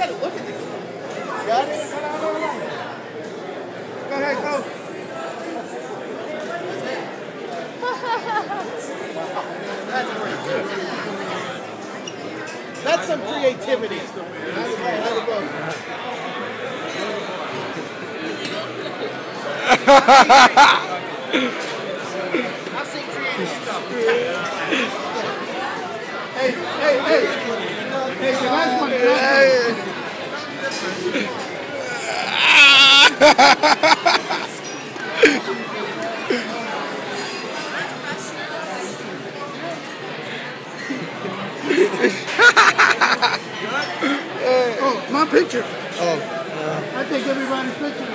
gotta look at this. Got it? Go ahead, go. That's pretty good. That's some creativity. How'd it go? I've seen creative stuff. Hey, the last one. Oh, my picture. Oh. I take everybody's picture.